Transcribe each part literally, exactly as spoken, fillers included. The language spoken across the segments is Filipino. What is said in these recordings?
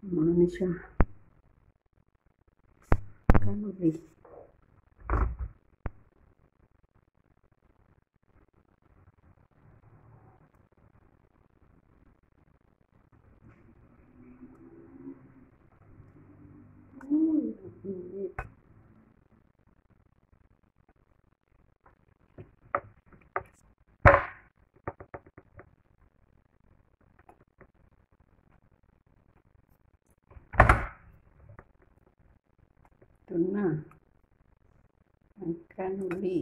Ano na siya? Canoli. Uy, init. Ito na. Ang canoli.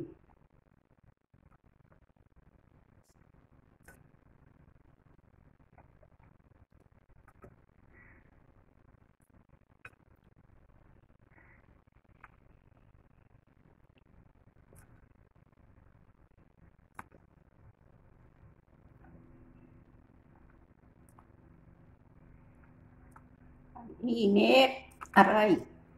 Ang init. Aray.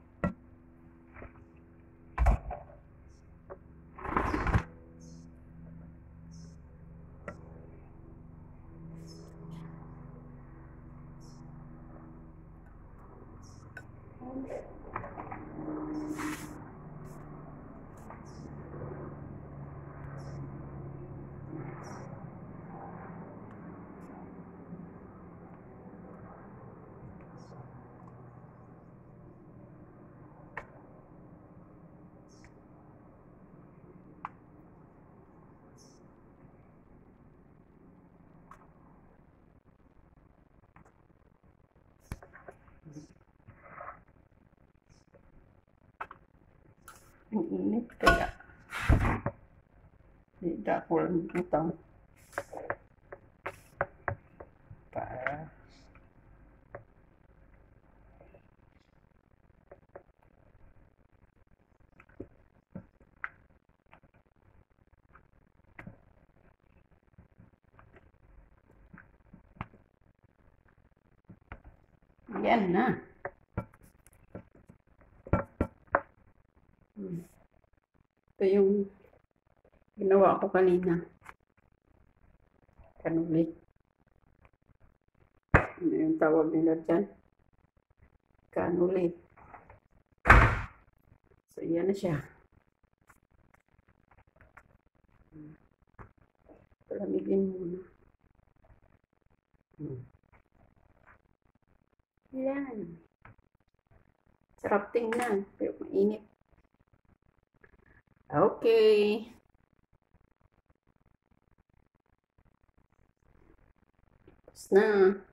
Ang init kaya hindi ako lang utang para yan na. Hmm. Ito yung ginawa ko kanina. Canoli. Ano yung tawag nila dyan? Canoli. So, yan na siya. Palamigin muna. Hmm. Yan. Sarap tingnan. Pero mainit. Okay. Tapos na.